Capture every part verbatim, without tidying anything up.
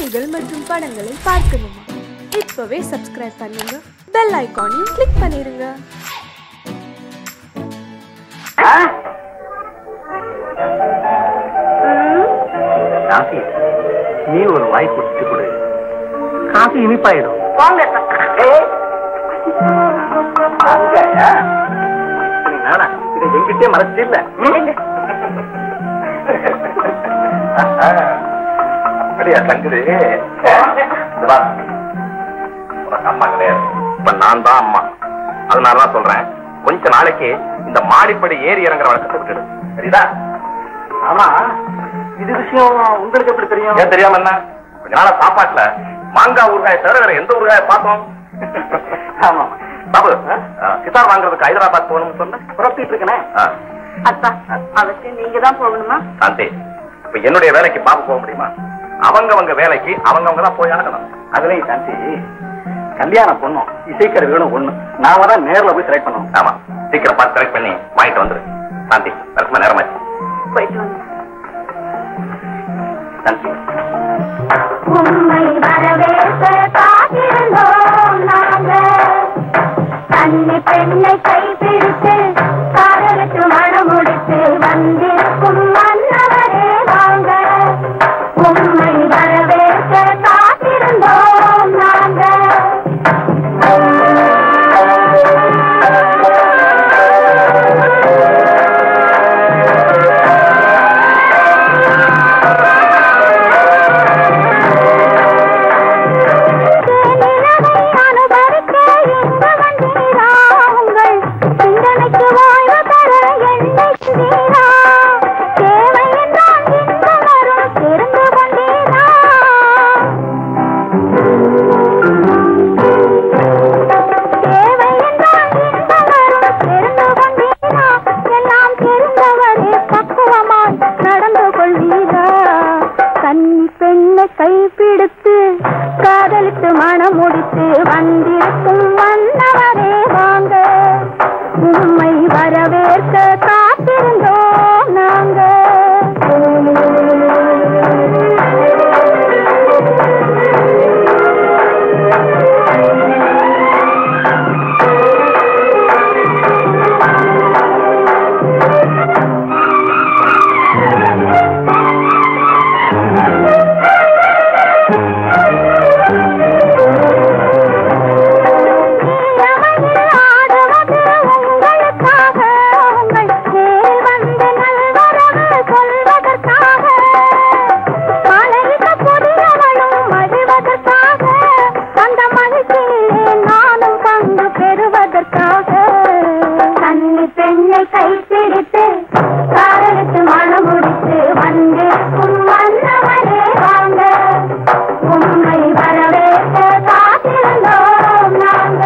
பாடல்கள் மற்றும் படங்களை பார்க்கணுமா? இப்பவே சப்ஸ்கிரைப் பண்ணுங்க, பெல் ஐகானையும் கிளிக் பண்ணிருங்க. நீ ஒரு வாய் குடிச்சு கொடு, காஃபி இனிப்பாயிடும். எங்கிட்டே மறைச்சு இல்ல அப்படியா தங்குது? உனக்கு அம்மா கிடையாது, இப்ப நான் தான் அம்மா. அதனாலதான் சொல்றேன், கொஞ்ச நாளைக்கு இந்த மாடிப்படி ஏறி இறங்குற வழக்கத்தை விட்டுடு, சரிதா? ஆமா, இது விஷயம் உங்களுக்கு எப்படி தெரியும்? ஏன் தெரியாம என்ன? கொஞ்ச நாள சாப்பாட்டுல மாங்காய் ஊறுகாய் தவிர வேற எந்த ஊறுகாய பார்த்தோம்? ஆமா பாபு, கிட்டார் வாங்குறதுக்கு ஹைதராபாத் போகணும்னு சொன்ன புறப்பட்டு இருக்கேன். அத்தா, அவசியம் நீங்க தான் போகணுமா? சாந்தி, இப்ப என்னுடைய வேலைக்கு பாபு போக முடியுமா? அவங்கவங்க வேலைக்கு அவங்கவங்க தான் போய் ஆகணும். அதுலயும் சாந்தி, கல்யாண பொண்ணும் இசைக்கருவிகளும் ஒண்ணு, நாம தான் நேர்ல போய் செலக்ட் பண்ணணும். ஆமா, சீக்கிரம் பார்த்து செலக்ட் பண்ணி வாங்கிட்டு வந்துரு. சாந்தி, வரக்குமா நேரமாச்சு, போயிட்டு வந்து. சாந்தி, உம்மை வரவேற்க காத்திருந்தோம் நாங்க, கன்னி பெண்ணை கைப்பிடித்து காதலுக்கு மனம் முடித்து வந்திருக்கும் மன்னவரே வாங்க. உம்மை வரவேற்க காத்திருந்தோம் நாங்க. கைப்பிடித்து காதலித்து மனம் முடித்து வந்திருக்கும் மன்னவரே வாங்க. உம்மை வரவேற்க காத்திருந்தோம் நாங்க. கைப்பிடித்து காதலுக்கு மனம் முடித்து வந்திருக்கும் மன்னவரே வாங்க. உம்மை வரவேற்க காத்திருந்தோம் நாங்க.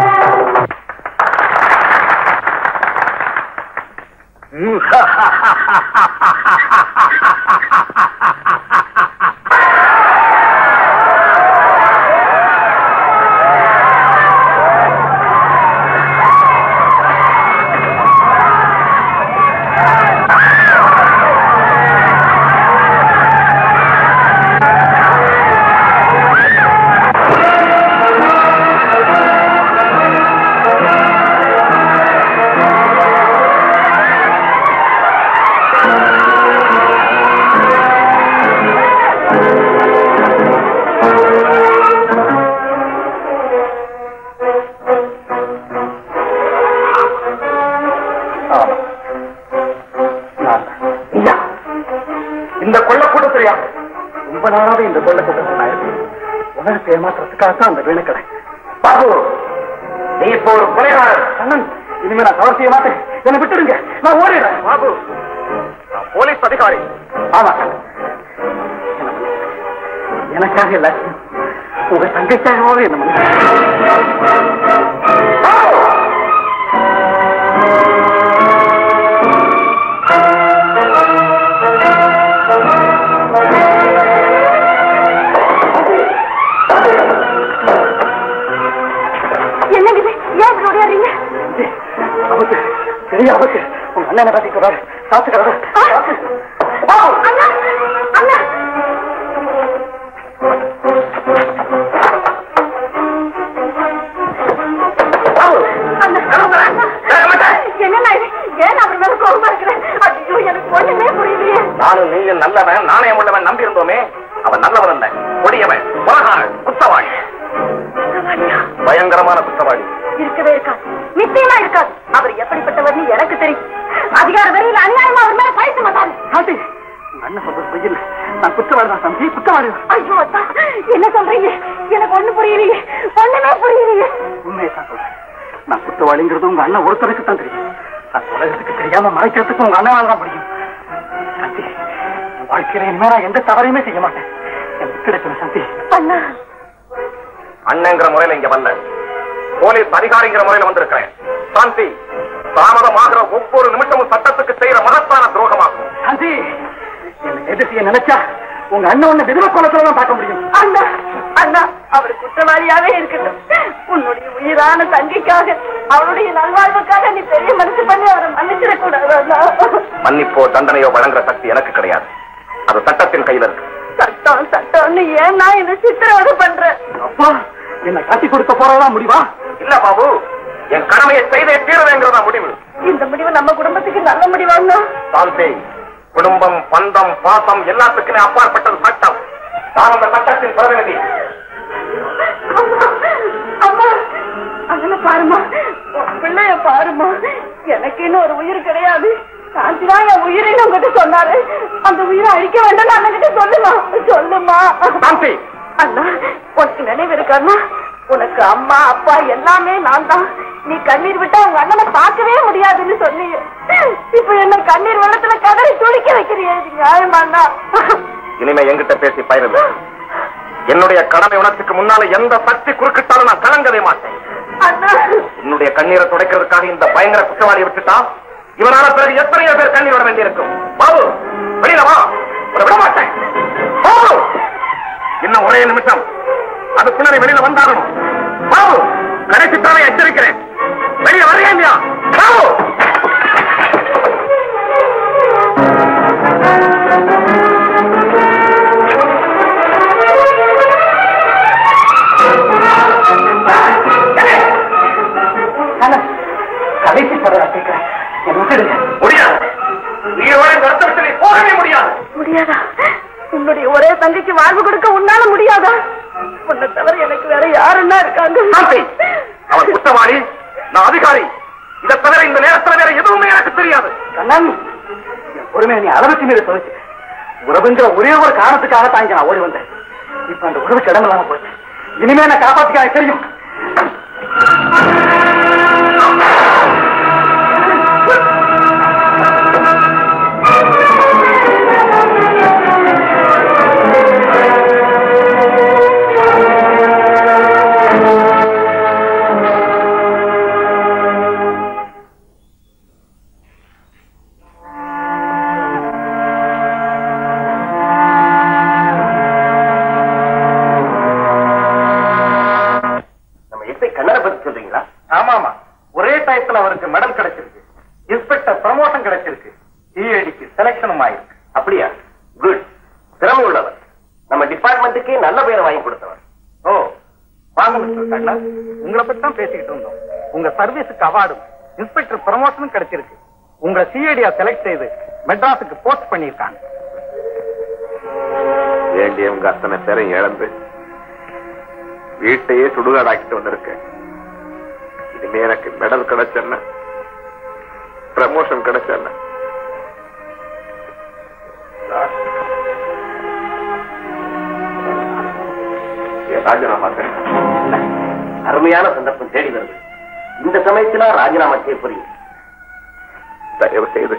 இந்த கொள்ள கூட்டத்திலையா ரொம்ப நாளாவே இந்த கொள்ள கூட்டத்தில் உலகத்தை ஏமாற்றத்துக்காகத்தான் அந்த வீணக்கடை. பாபு, நீ இப்போ ஒரு கொலைகாரர். அண்ணன், இனிமே நான் தவறு செய்ய மாட்டேன், என்னை விட்டுடுங்க, நான் ஓடிடுறேன். பாபு, போலீஸ் அதிகாரி. ஆமா, எனக்காக இல்ல, உங்க தங்கைக்காகவே என்ன பெரிய ஆபத்து. உங்க அண்ணனை பத்தி சொல்றாரு, சாத்துக்கிறாரு. அண்ணா அண்ணா சொல்லுங்க அத்தா. என்ன சொல்றீங்க? எனக்கு ஒண்ணு புரியலையே, ஒண்ணுமே புரியலையே. உண்மையைத்தான் சொல்றேன். நான் குற்றவாளிங்கிறது உங்க அண்ணன் ஒருத்தருக்கு தான் தெரியும். நான் உலகத்துக்கு தெரியாம மறைக்கிறதுக்கு உங்க அண்ணனால தான் முடியும். சந்தி, வாழ்க்கையில இனிமே நான் எந்த தவறையுமே செய்ய மாட்டேன். எனக்கு கிடைக்கணும் சந்தி. அண்ணா, அண்ணங்கிற முறையில இங்க வரல, போலீஸ் அதிகாரிங்கிற முறையில வந்திருக்கிறேன். சாந்தி, தாமதமாகிற ஒவ்வொரு நிமிஷமும் சட்டத்துக்கு செய்யற மகத்தான துரோகமாகும். சாந்தி, எனக்கு எது செய்ய நினைச்சா உங்க அண்ணன் ஒண்ணு விதவ கோலத்துலதான் பார்க்க முடியும். அண்ணா, அண்ணா, அவர் குற்றவாளியாவே இருக்கட்டும். உன்னுடைய உயிரான தங்கைக்காக, அவனுடைய நல்வாழ்வுக்காக நீ பெரிய மனசு பண்ணி அவரை மன்னிச்சிடக்கூடாது. மன்னிப்போ தண்டனையோ வழங்குற சக்தி எனக்கு கிடையாது. அது சட்டத்தின் கையில இருக்கு. சட்டம் சட்டம்னு ஏன் நான் என்ன சித்திரவதை பண்றேன்? அப்பா, என்ன காட்டி கொடுக்க போறதா முடிவா? இல்ல பாபு, என் கடமையை செய்தே தீரவேங்கிறதா முடிவு. இந்த முடிவு நம்ம குடும்பத்துக்கு நல்ல முடிவாங்க. சாந்தி, குடும்பம், பந்தம், பாசம் எல்லாத்துக்குமே அப்பாற்பட்டது சட்டம். நான் அந்த சட்டத்தின் பிரதிநிதி. அம்மா, அதனை பாருமா, பிள்ளைய பாருமா. எனக்கு இன்னும் ஒரு உயிர் கிடையாது. சாந்திதான் என் உயிரின்னு உங்ககிட்ட சொன்னாரு. அந்த உயிரை அழிக்க வேண்டாம் அண்ணகிட்ட சொல்லுமா, சொல்லுமா. சாந்தி, அண்ணா, உனக்கு நினைவு இருக்காண்ணா? உனக்கு அம்மா அப்பா எல்லாமே நான் தான். நீ கண்ணீர் விட்டா உங்க அண்ணனை பார்க்கவே முடியாதுன்னு சொன்னீங்க. இப்ப என்ன கண்ணீர் வெள்ளத்துல கதறி துடிக்க வைக்கிறீங்க. நியாயமாண்ணா? இனிமே எங்கிட்ட பேசி பயிரல. என்னுடைய கடமை உணர்ச்சிக்கு முன்னால எந்த சக்தி குறுக்கிட்டாலும் நான் கலங்கவே மாட்டேன். அண்ணா, என்னுடைய கண்ணீரை துடைக்கிறதுக்காக இந்த பயங்கர குற்றவாளியை விட்டுட்டா இவனால பிறகு எத்தனையோ பேர் கண்ணீர் விட வேண்டியிருக்கும். பாபு, வெளியில வா, உன்னை விட மாட்டேன். பாபு, இன்னும் ஒரே நிமிஷம், அதுக்குள்ளே வெளியில வந்தாகணும். பாபு, கடைசி தடவை எச்சரிக்கிறேன், வெளியே வரையா? பாபு, கடைசி தடவை கேட்கிறேன், என்ன விட்டுடுங்க. முடியாது. நீயோட கருத்தை நீ போகவே முடியாது. முடியாதா? உன்னுடைய ஒரே தங்கைக்கு வாழ்வு கொடுக்க உன்னால முடியாதா? உன்னை தவிர எனக்கு வேற யாருன்னா இருக்காங்க? சாந்தி, அவன் குற்றவாளி, நான் அதிகாரி. இதை தவிர இந்த நேரத்தில் வேற எதுவுமே எனக்கு தெரியாது. கண்ணன், என் பொறுமையை நீ அளவுக்கு மீறி தொலைச்சு. உறவுங்கிற ஒரே ஒரு காரணத்துக்காக தான் இங்க நான் ஓடி வந்தேன். இப்ப அந்த உறவுக்கு இடம் இல்லாம போச்சு. இனிமே நான் காப்பாத்திக்க எனக்கு தெரியும். அவருக்கு மெடல் கிடைச்சிருக்கு, இன்ஸ்பெக்டர் ப்ரமோஷன் கிடைச்சிருக்கு, சிஐடிக்கு செலக்ஷனும் ஆயிருக்கு. அப்படியா? குட். திறமை உள்ளவர், நம்ம டிபார்ட்மெண்ட்டுக்கே நல்ல பேரை வாங்கி கொடுத்தவர். ஓ, வாங்க மிஸ்டர் கண்ணன், உங்களை பத்தி தான் பேசிக்கிட்டு இருந்தோம். உங்க சர்வீஸுக்கு அவார்டும் இன்ஸ்பெக்டர் ப்ரமோஷனும் கிடைச்சிருக்கு. உங்களை சிஐடியா செலக்ட் செய்து மெட்ராஸுக்கு போஸ்ட் பண்ணியிருக்காங்க. வேண்டியவங்க அத்தனை பேரை இழந்து வீட்டையே சுடுகாடாக்கிட்டு வந்திருக்கேன். இனிமே எனக்கு மெடல் கிடைச்சேன்ன, ப்ரமோஷன் கிடைச்சேன்ன, ராஜினாமா. அருமையான சந்தர்ப்பம் தேடி வருது. இந்த சமயத்துல ராஜினாமா செய்ய புரியும். தயவு செய்து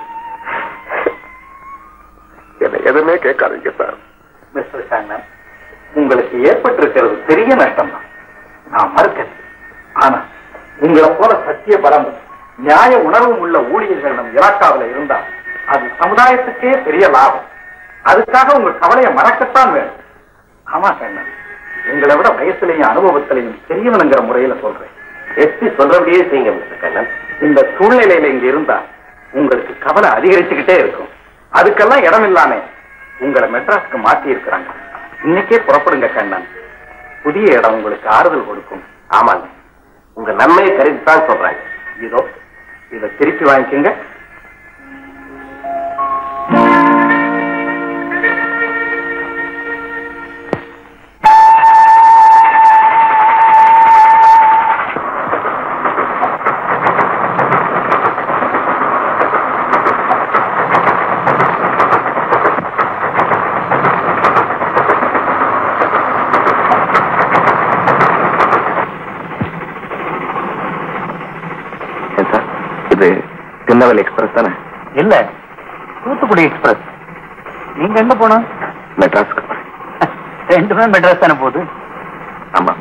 என்ன எதுவுமே கேட்காதீங்க சார். மிஸ்டர் கண்ணன், உங்களுக்கு ஏற்பட்டிருக்கிறது பெரிய நஷ்டம் தான், நான் மறுக்க. ஆனா உங்களை போல சத்திய பலம், நியாய உணர்வும் உள்ள ஊழியர்களிடம் இலாக்காவில் இருந்தால் அது சமுதாயத்துக்கே பெரிய லாபம். அதுக்காக உங்க கவலையை மறக்கத்தான் வேணும். ஆமா கண்ணன், உங்களை விட வயசுலையும் அனுபவத்திலையும் பெரியவனுங்கிற முறையில சொல்றேன். எஸ்பி சொல்றபடியே செய்யுங்க மிஸ்டர் கண்ணன். இந்த சூழ்நிலையில இங்க இருந்தா உங்களுக்கு கவலை அதிகரிச்சுக்கிட்டே இருக்கும். அதுக்கெல்லாம் இடம் இல்லாம உங்களை மெட்ராஸ்க்கு மாற்றி இருக்கிறாங்க. இன்னைக்கே புறப்படுங்க கண்ணன், புதிய இடம் உங்களுக்கு ஆறுதல் கொடுக்கும். ஆமாங்க, உங்க நன்மையை கருதித்தான் சொல்றாங்க. இதோ இதை திருப்பி வாங்கிக்கோங்க. திருநெல்வேலி எக்ஸ்பிரஸ் தானே? இல்ல, தூத்துக்குடி எக்ஸ்பிரஸ். நீங்க எங்க போனோம்? மெட்ராஸ்க்கு. ரெண்டுமே மெட்ராஸ் தானே போகுது? ஆமா.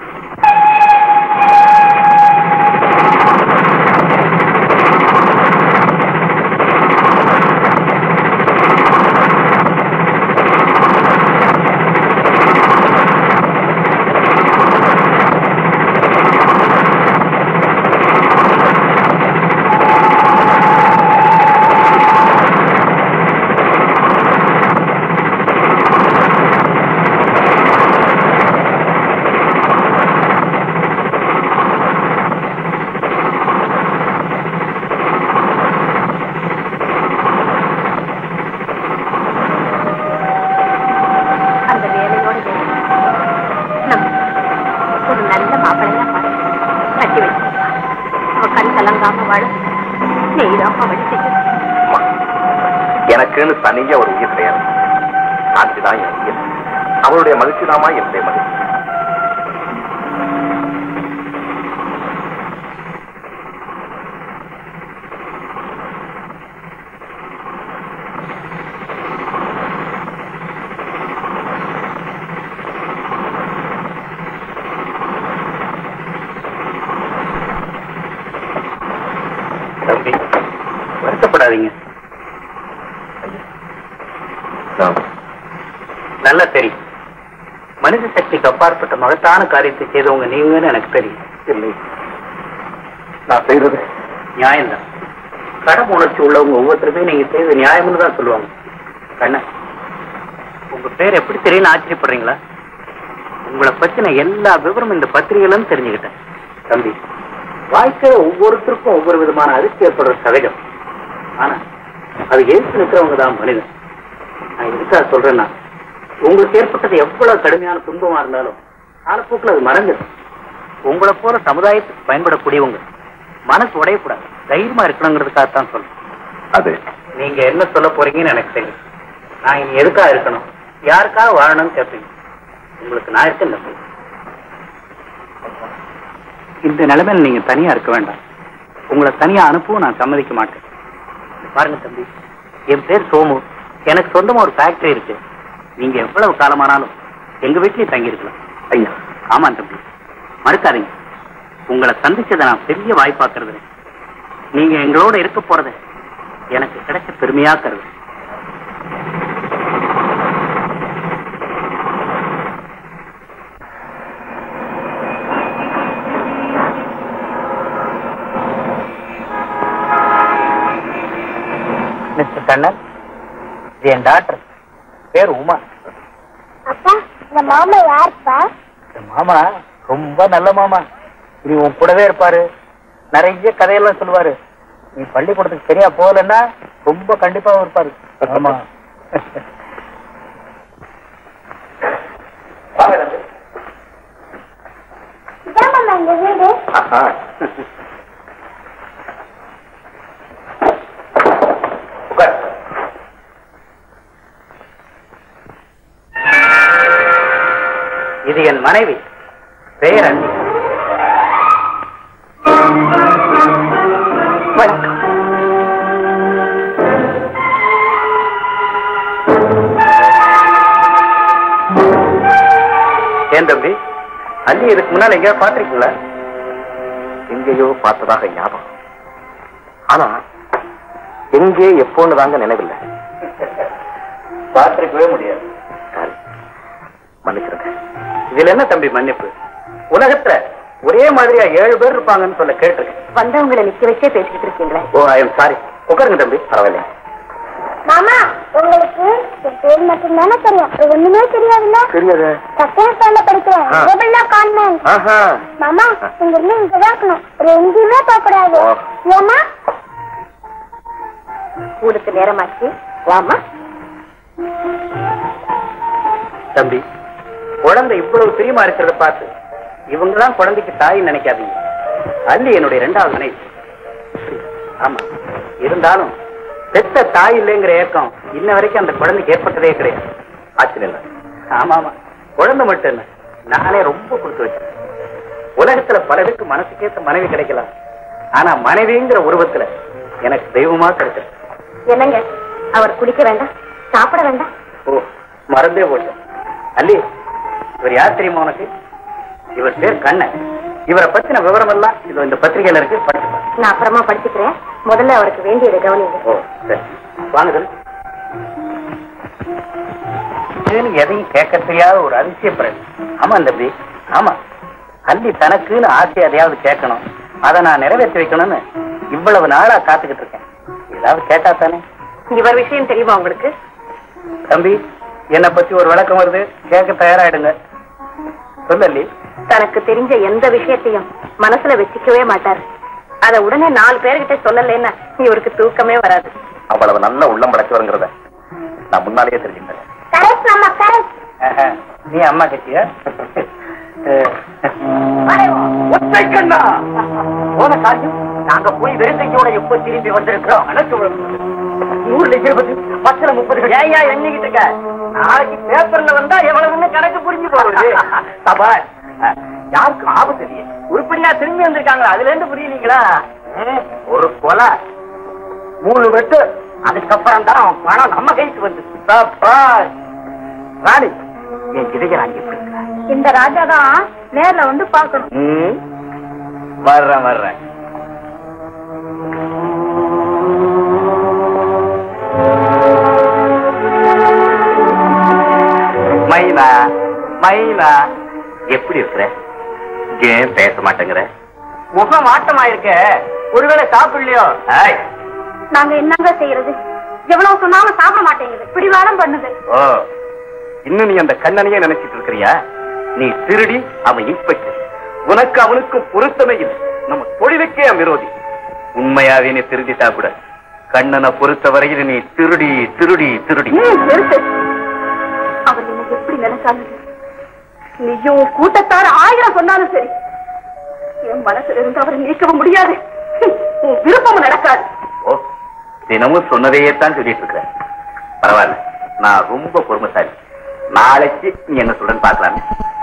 எனக்குன்னு தனியா ஒரு உயிர் கிடையாது. சாந்திதான் என் உயிர். அவளுடைய மகிழ்ச்சி தாமா என்னுடைய மகிழ்ச்சி. தம்பி, வருத்தப்படாதீங்க. நல்லா தெரியும், மனித சக்திக்கு அப்பாற்பட்ட மகத்தான காரியத்தை செய்தவங்க நீங்கன்னு எனக்கு தெரியும். இல்லை, நான் செய்யறது நியாயம்தான். கடமை உணர்ச்சி உள்ளவங்க ஒவ்வொருத்தருமே நீங்க செய்த நியாயம்னு தான் சொல்லுவாங்க. கண்ண, உங்க பேர் எப்படி தெரியும்னு ஆச்சரியப்படுறீங்களா? உங்களை பத்தின எல்லா விவரம் இந்த பத்திரிகையிலும் தெரிஞ்சுக்கிட்டேன். தம்பி, வாழ்க்கையில ஒவ்வொருத்தருக்கும் ஒவ்வொரு விதமான அதிர்ச்சி ஏற்படுற சகஜம். ஆனா அது எழுத்து நிற்கிறவங்க தான் மனிதன். நான் எதுக்காக சொல்றேன்னா, உங்களுக்கு ஏற்பட்டது எவ்வளவு கடுமையான துன்பமா இருந்தாலும் காலப்போக்கில் அது மறைஞ்சிடும். உங்களை போல சமுதாயத்துக்கு பயன்படக்கூடியவங்க மனசு உடையக்கூடாது, தைரியமா இருக்கணுங்கிறதுக்காகத்தான் சொல்றேன். அது நீங்க என்ன சொல்ல போறீங்கன்னு எனக்கு தெரியும். நான் இனி எதுக்காக இருக்கணும், யாருக்காக வாழணும்னு கேட்பீங்க. உங்களுக்கு நான் இருக்கேன் தம்பி. இந்த நிலைமையில நீங்க தனியா இருக்க வேண்டாம். உங்களை தனியா அனுப்பவும் நான் சம்மதிக்க மாட்டேன். பாருங்க தம்பி, என் பேர் சோமு. எனக்கு சொந்தமா ஒரு ஃபேக்டரி இருக்கு. நீங்க எவ்வளவு காலமானாலும் எங்க வீட்லயே தங்கி இருக்கலாம். ஐயா, ஆமா தம்பி, மறுக்காதீங்க. உங்களை சந்திச்சதை நான் பெரிய வாய்ப்பாக்குறது. நீங்க எங்களோட இருக்க போறத எனக்கு கிடைச்ச பெருமையா கருது. மிஸ்டர் கண்ணன், என் டாக்டர் பேர் உமா. அப்பா, இந்த மாமா யாருப்பா? மாமா ரொம்ப நல்ல மாமா. நீ உன் கூடவே இருப்பாரு, நிறைய கதையெல்லாம் சொல்லுவாரு. நீ பள்ளிக்கூடத்துக்கு சரியா போகலன்னா ரொம்ப கண்டிப்பாவும் இருப்பாரு. ஆமா. இதான் மாமா எங்க வீடு. இது என் மனைவி, பெயர் அண்ணி. வணக்கம். ஏன் தம்பி, அண்ணி இதுக்கு முன்னால எங்கேயா பாத்திருக்கீங்களா? எங்கேயோ பார்த்ததாக ஞாபகம், ஆனா எங்கே எப்போன்னு தாங்க நினைவில்லை. பார்த்திருக்கவே முடியாது. மன்னிச்சிருங்க. இதுல என்ன தம்பி மன்னிப்பு? உலகத்துல ஒரே மாதிரியா ஏழு பேர் இருப்பாங்கன்னு சொல்ல கேட்டிருக்கேன். வந்தவங்களை நிக்க வச்சே பேசிக்கிட்டு இருக்கீங்களே. Oh, I am sorry. உட்காருங்க தம்பி. பரவாயில்ல. மாமா, உங்களுக்கு என் பேர் மட்டும் தானே தெரியும், ஒண்ணுமே தெரியாதுல்ல? தெரியாது. செகண்ட் ஸ்டாண்ட்ல படிக்கிறேன். கோபிநாத் கான்வென்ட். மாமா, இங்க இருந்து இங்கதான் இருக்கணும், ஒரு எங்கேயுமே போக கூடாது. ஏமா? ஸ்கூலுக்கு நேரமாச்சு, வாமா. தம்பி, குழந்தை இவ்வளவு பிரியமா இருக்கிறத பார்த்து இவங்கதான் குழந்தைக்கு தாய் நினைக்காதீங்க. அல்லி என்னுடைய இரண்டாவது நினைவு. ஆமா, இருந்தாலும் பெத்த தாய் இல்லைங்கிற ஏக்கம் இன்ன வரைக்கும் அந்த குழந்தைக்கு ஏற்பட்டதே கிடையாது. ஆச்சரியம் இல்லை. ஆமா ஆமா, குழந்தை மட்டும் இல்ல, நானே ரொம்ப கொடுத்து வச்சேன். உலகத்துல பலருக்கு மனசுக்கேற்ற மனைவி கிடைக்கலாம், ஆனா மனைவிங்கிற உருவத்துல எனக்கு தெய்வமா கிடைச்சது. என்னங்க அவர் குடிக்க வேண்டாம், சாப்பிட வேண்டாம்? ஓ, மறந்தே போட்டேன். அல்லி, இவர் யார் தெரியுமா உனக்கு? இவர் பேர் கண்ணன். இவரை பத்தின விவரம் எல்லாம் இது இந்த பத்திரிகையில இருக்கு, படிச்சுப்பேன். நான் அப்புறமா படிச்சுக்கிறேன். முதல்ல அவருக்கு வேண்டியதை கவனிங்க. ஓ சரி, வாங்க. எதையும் கேட்க தெரியாத ஒரு அதிசயப்படுறது. ஆமா தம்பி, ஆமா. அல்லி தனக்குன்னு ஆசை எதையாவது கேட்கணும், அதை நான் நிறைவேற்றி வைக்கணும்னு இவ்வளவு நாளா காத்துக்கிட்டு இருக்கேன். ஏதாவது கேட்டா தானே. இவர் விஷயம் தெரியுமா உங்களுக்கு? தம்பி, என்னை பத்தி ஒரு விளக்கம் வருது, கேட்க தயாராயிடுங்க. சொல்லி தனக்கு தெரிஞ்ச எந்த விஷயத்தையும் மனசுல வச்சுக்கவே மாட்டாரு. அத உடனே நாலு பேர்கிட்ட சொல்லலைன்னா இவருக்கு தூக்கமே வராது. அவ்வளவு நல்ல உள்ளம் படைச்சவருங்கிறத நான் முன்னாலேயே தெரிஞ்சுட்டேன். நீ அம்மா கிட்டியா? நாங்க போய் வெறுங்கையோட எப்ப திரும்பி வந்திருக்கிறோம். நூறுல இருபது பத்துல முப்பது ஏயா எண்ணிக்கிட்டு இருக்க? நாளைக்கு பேப்பர்ல வந்தா எவ்வளவுன்னு கணக்கு புரிஞ்சு போகுது. சபா, யாருக்கும் ஆபத்து இல்லையே, உருப்படியா திரும்பி வந்திருக்காங்களா? அதுல இருந்து புரியலீங்களா? ஒரு கொலை, மூணு வெட்டு, அதுக்கப்புறம் தான் பணம் நம்ம கைக்கு வந்து. ராணி, என் கிதைகிறாங்க. இந்த ராஜா தான் நேர்ல வந்து பாக்கணும். வர்றேன் வர்றேன். மைனா, மைனா, எப்படி இருக்கிற? ஏன் பேச மாட்டேங்கிற? முகம் மாட்டமாயிருக்க. ஒருவேளை சாப்பிடலையோ? நாங்க என்னங்க செய்யறது? எவ்வளவு சொன்னாலும் சாப்பிட மாட்டேங்குது, பிடிவாதம் பண்ணுது. ஓ, இன்னும் நீ அந்த கண்ணனையே நினைச்சிட்டு இருக்கிறியா? நீ திருடி, அவன் இன்ஸ்பெக்டர். உனக்கு அவனுக்கும் பொருத்தமே இல்லை. நம்ம தொழிலுக்கே விரோதி. உண்மையாவே நீ திருடிட்டா கூட கண்ணனை பொறுத்த வரையில் நீ திருடி திருடி திருடி. அவர் என்ன எப்படி நினைச்சாலும் நீயும் கூட்டத்தார ஆயிரம் சொன்னாலும் சரி, என் மனசுல இருந்து அவரை நீக்கவும் முடியாது. உன் விருப்பமும் நடக்காது. ஓ, தினமும் சொன்னதையே தான் சொல்லிட்டு இருக்கிறேன். பரவாயில்ல, நான் ரொம்ப பொறுமைசாலி. நாளைக்கு நீ என்ன சொல்றன்னு பார்க்கலாமே.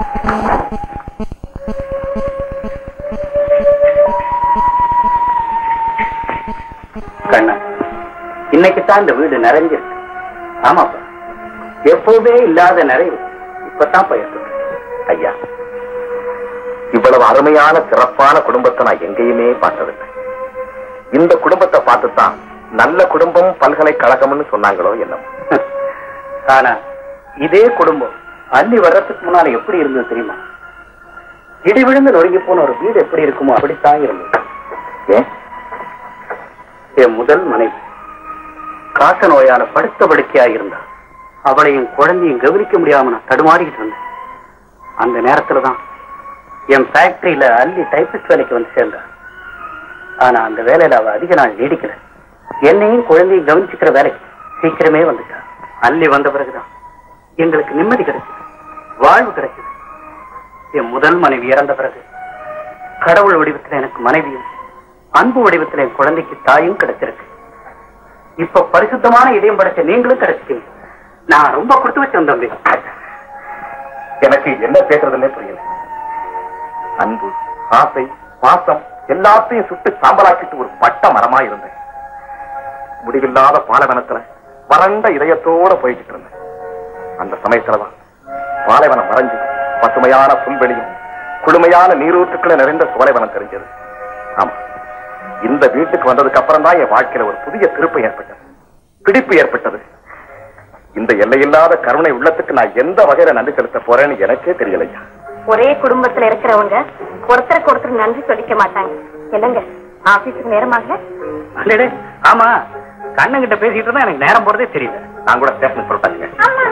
கண்ணா, இன்னைக்குத்தான் இந்த வீடு நிறைஞ்சிருக்கு. ஆமாப்பா, எப்பவுமே இல்லாத நிறைவு இப்பதான் பயிர். ஐயா, இவ்வளவு அருமையான சிறப்பான குடும்பத்தை நான் எங்கேயுமே பார்த்ததில்லை. இந்த குடும்பத்தை பார்த்துத்தான் நல்ல குடும்பம் பல்கலைக்கழகம்னு சொன்னாங்களோ என்னமோ. ஆனா இதே குடும்பம் அள்ளி வர்றதுக்கு முன்னால எப்படி இருந்தது தெரியுமா? இடி விழுந்து நொறுங்கி போன ஒரு வீடு எப்படி இருக்குமோ அப்படித்தான் இருந்தது. ஏன், என் முதல் மனைவி காச நோயால படுத்த படுக்கையா இருந்தா அவளையும் குழந்தையும் கவனிக்க முடியாம நான் தடுமாறிக்கிட்டு இருந்தேன். அந்த நேரத்துலதான் என் ஃபேக்டரியில அள்ளி டைபிஸ்ட் வேலைக்கு வந்து சேர்ந்தா. ஆனா அந்த வேலையில அவ அதிக நாள் நீடிக்கல. என்னையும் குழந்தையும் கவனிச்சுக்கிற வேலைக்கு சீக்கிரமே வந்துட்டா. அள்ளி வந்த பிறகுதான் எங்களுக்கு நிம்மதி கிடைச்சது, வாழ்வு கிடைச்சது. என் முதல் மனைவி இறந்த பிறகு கடவுள் வடிவத்தில் எனக்கு மனைவியும், அன்பு வடிவத்தில் என் குழந்தைக்கு தாயும் கிடைச்சிருக்கு. இப்ப பரிசுத்தமான இதயம் படைச்ச நீங்களும் கிடைச்சிட்டீங்க. நான் ரொம்ப கொடுத்து வச்சேன் தம்பி. எனக்கு என்ன பேசுறதுன்னே புரியல. அன்பு, ஆசை, பாசம் எல்லாத்தையும் சுட்டு சாம்பலாக்கிட்டு ஒரு பட்ட மரமா இருந்தேன். முடிவில்லாத பாலைவனத்துல வறண்ட இதயத்தோட போய்கிட்டு இருந்தேன். அந்த சமயத்துலதான் பாலைவனம் மறைஞ்சு பசுமையான புல்வெளியும் குளுமையான நீரூற்றுக்களை நிறைந்த சோலைவனம் தெரிஞ்சது. ஆமா, இந்த வீட்டுக்கு வந்ததுக்கு அப்புறம் தான் என் வாழ்க்கையில ஒரு புதிய திருப்பம் ஏற்பட்டது, பிடிப்பு ஏற்பட்டது. இந்த எல்லையில்லாத கருணை உள்ளத்துக்கு நான் எந்த வகையில நன்றி செலுத்த போறேன்னு எனக்கே தெரியலையா. ஒரே குடும்பத்துல இருக்கிறவங்க ஒருத்தருக்கு ஒருத்தர் நன்றி சொல்லிக்க மாட்டாங்க. என்னங்க, ஆபீஸுக்கு நேரமாக? ஆமா, கண்ணங்கிட்ட பேசிட்டு இருந்தா எனக்கு நேரம் போறதே தெரியல. நான் கூட ஸ்டேஷன் சொல்லிட்டாங்க.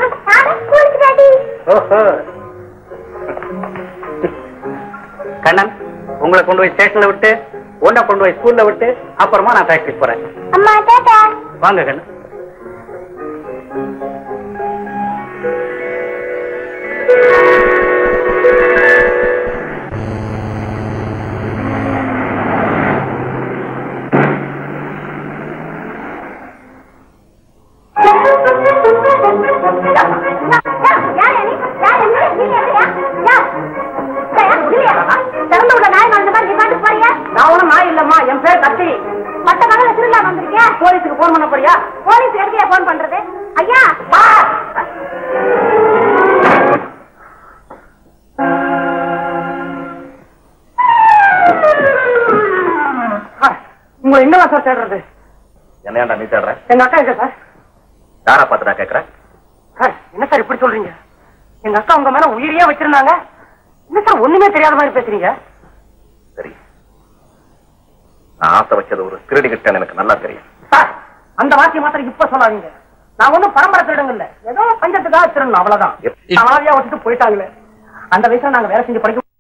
கண்ணன், உங்களை கொண்டு போய் ஸ்டேஷன்ல விட்டு, உன்னை கொண்டு போய் ஸ்கூல்ல விட்டு, அப்புறமா நான் ஃபேக்டரி போறேன். வாங்க கண்ணன். நான் ஒண்ணும் நாய் இல்லம்மா, என் பேர் கத்தி. மற்ற மகளை திருவிழா வந்து உங்களை என்னவா சார் தேடுறது? என்ன ஏன்டா நீ தேடுற? எங்க அக்கா எங்க சார்? யாரா பார்த்து நான் கேட்கறேன்? சார் என்ன சார் இப்படி சொல்றீங்க? எங்க அக்கா உங்க மேல உயிரியா வச்சிருந்தாங்க. என்ன சார் ஒண்ணுமே தெரியாத மாதிரி பேசுறீங்க? சரி, நான் ஆசை வச்சது ஒரு திருடி கிட்ட எனக்கு நல்லா தெரியும். சார் அந்த வாக்கிய மாத்திரம் இப்ப சொல்லாதீங்க. நான் ஒன்னும் பரம்பரை திருடங்க இல்ல, ஏதோ பஞ்சத்துக்காக திருடணும் அவ்வளவுதான். ஆவியா வச்சுட்டு போயிட்டாங்களே, அந்த வயசுல நாங்க வேலை செஞ்சு படிக்க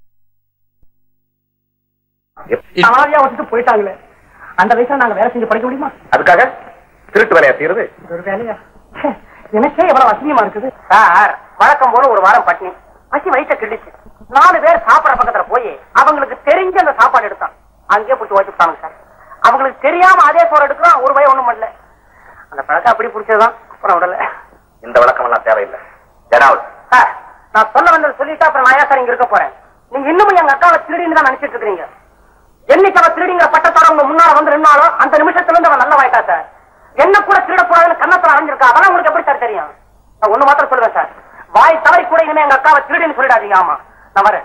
ஆவியா வச்சுட்டு போயிட்டாங்களே அந்த வயசுல நாங்க வேலை செஞ்சு படிக்க முடியுமா? அதுக்காக திருட்டு வேலையா செய்யறது? ஒரு வேலையா? எனக்கே எவ்வளவு அசிங்கமா இருக்குது சார். வழக்கம் போல ஒரு வாரம் பட்டினி, பசி வயிற்ற கிழிச்சு நாலு பேர் சாப்பிடற பக்கத்துல போய் அவங்களுக்கு தெரிஞ்ச அந்த சாப்பாடு எடுத்தான், அங்கேயே பிடிச்சி வச்சுட்டாங்க சார். அவங்களுக்கு தெரியாம அதே சோறு எடுக்கிறோம், ஒரு பயம் ஒண்ணும் பண்ணல. அந்த பழக்கம் அப்படி பிடிச்சதுதான், அப்புறம் விடல. இந்த வழக்கம் எல்லாம் தேவையில்லை. சார் நான் சொல்ல வந்தது சொல்லிட்டு அப்புறம் நான் சார் இங்க இருக்க போறேன். நீங்க இன்னும் எங்க அக்காவை திருடின்னு தான் நினைச்சிட்டு இருக்கீங்க. என்னைக்கு அவ திருடிங்கிற பட்டத்தோட உங்க முன்னால வந்து நின்னாலும் அந்த நிமிஷத்துல இருந்து அவன் நல்ல வாய்ட்டா சார். என்ன கூட திருட போறாதுன்னு கண்ணத்துல அரைஞ்சிருக்கா, அதெல்லாம் உங்களுக்கு எப்படி சார் தெரியும்? நான் ஒண்ணு மாத்திரம் சொல்லுவேன் சார், வாய் தவறி கூட இனிமே எங்க அக்காவை திருடின்னு சொல்லிடாதீங்க. ஆமா நான் வரேன்.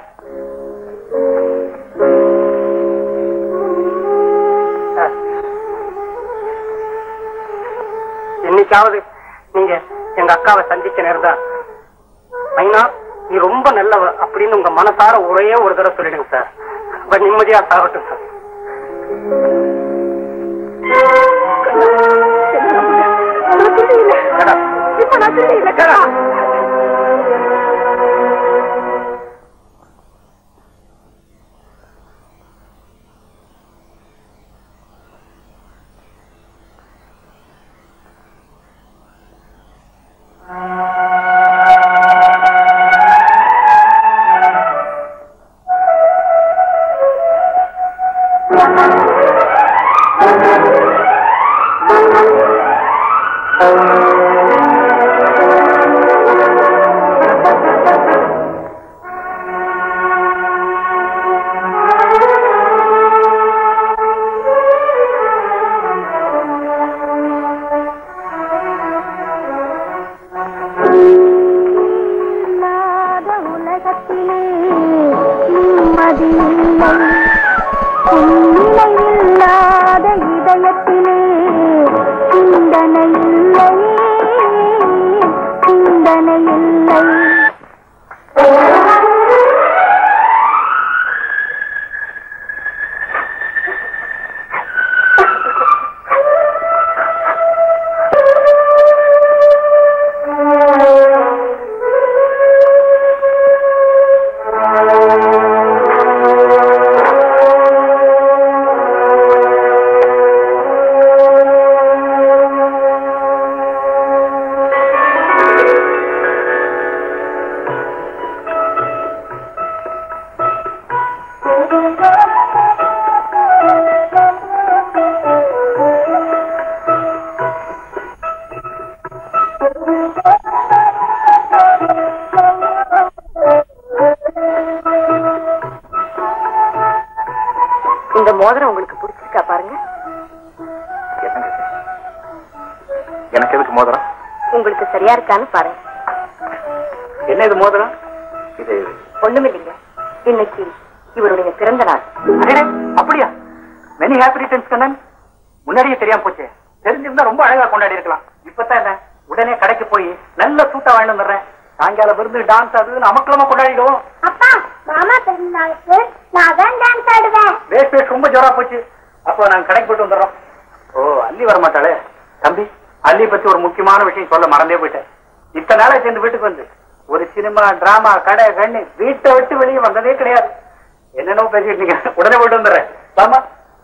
என்னைக்காவது நீங்க எங்க அக்காவை சந்திக்க நேர்ந்தா, மைனா நீ ரொம்ப நல்லவ அப்படின்னு உங்க மனசார ஒரே ஒரு தடவை சொல்லிடுங்க சார். நிம்மதியா சாகட்டும் சார். இப்ப நான் தெரியல. இந்த மோதிரம் உங்களுக்கு பிடிச்சிருக்கா பாருங்க. எனக்கு எதுக்கு மோதிரம்? உங்களுக்கு சரியா இருக்கான்னு பாருங்க. என்ன இது மோதிரம்? இது ஒண்ணுமே இல்லைங்க, இன்னைக்கு இவருடைய பிறந்த நாள். அப்படியா? Many happy returns Kannan. முன்னாடியே தெரியாம போச்சு, தெரிஞ்சிருந்தா ரொம்ப அழகா கொண்டாடி இருக்கலாம். இப்பதான் என்ன, உடனே கடைக்கு போய் நல்ல சூட்டா வாங்கி வந்துடுறேன். சாயங்காலம் விருந்து டான்ஸ் அது அமக்கலமா கொண்டாடிடுவோம். அப்பா மாமா பிறந்த நாளுக்கு நான் தான் டான்ஸ் ஆடுவேன். வேஸ்ட் வேஸ்ட் ரொம்ப ஜோரா போச்சு. அப்போ நாங்க கடைக்கு போயிட்டு வந்துடுறோம். ஓ, அல்லி வர மாட்டாளே. தம்பி, அல்லி பத்தி ஒரு முக்கியமான விஷயம் சொல்ல மறந்தே போயிட்டேன். இத்தனை நாளை சேர்ந்து வீட்டுக்கு வந்து ஒரு சினிமா டிராமா கடை கண்ணு வீட்டை விட்டு வெளியே வந்ததே கிடையாது. என்னென்ன பேசிட்டு இருக்கீங்க, உடனே போயிட்டு வந்துடுறேன். ஆமா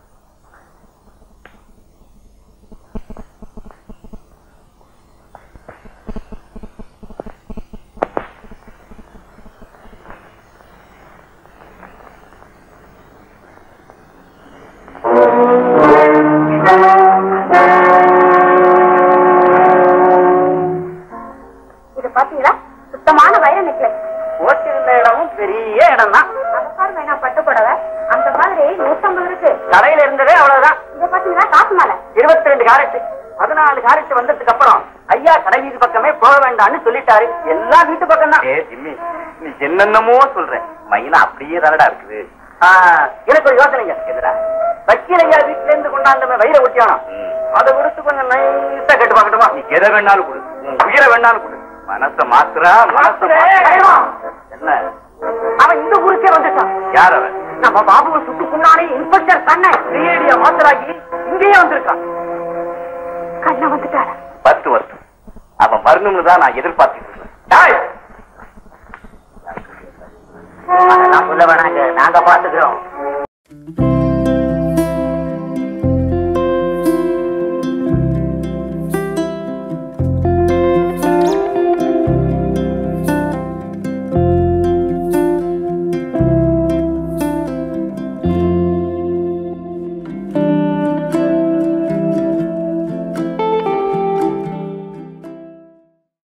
பாத்தீங்களா, சுத்தமான வைர நெக்லஸ். ஓட்டிருந்த இடமும் பெரிய இடம் தான். அதுக்காக வேணா பட்டு புடவை அந்த மாதிரி நூத்தம்பது இருக்கு. கடையில இருந்ததே அவ்வளவுதான். இத பாத்தீங்களா, காசு மாலை இருபத்தி ரெண்டு காரட்டு. பதினாலு காரட்டு வந்ததுக்கு அப்புறம் ஐயா கடை வீதி பக்கமே போக வேண்டாம்னு சொல்லிட்டாரு. எல்லா வீட்டு பக்கம் தான். ஏ ஜிம்மி, நீ என்னென்னமோ சொல்ற, மைனா அப்படியே தானடா இருக்குது. எனக்கு ஒரு யோசனைங்க. எதிரா வக்கீல் ஐயா வீட்டுல இருந்து கொண்டாந்து வயிற ஒட்டியானா அதை விடுத்து கொஞ்சம் நைஸா கேட்டு பாக்கட்டுமா? நீ எதை வேணாலும் கொடு, உயிரை வேணாலும் கொடு, மனச மாத்துறா மனச என்ன? அவன் இந்த ஊருக்கே வந்துட்டான். யார் அவன்? நம்ம பாபுவை சுட்டு கொண்டானே இன்ஸ்பெக்டர் கண்ணை சிஐடியா மாத்தராகி இங்கேயே வந்திருக்கான். கண்ண வந்துட்டாரா? பத்து வருஷம் அவன் வரணும்னு தான் நான் எதிர்பார்த்துட்டு இருக்கேன். சொல்ல வேணாங்க, நாங்க பாத்துக்கிறோம்.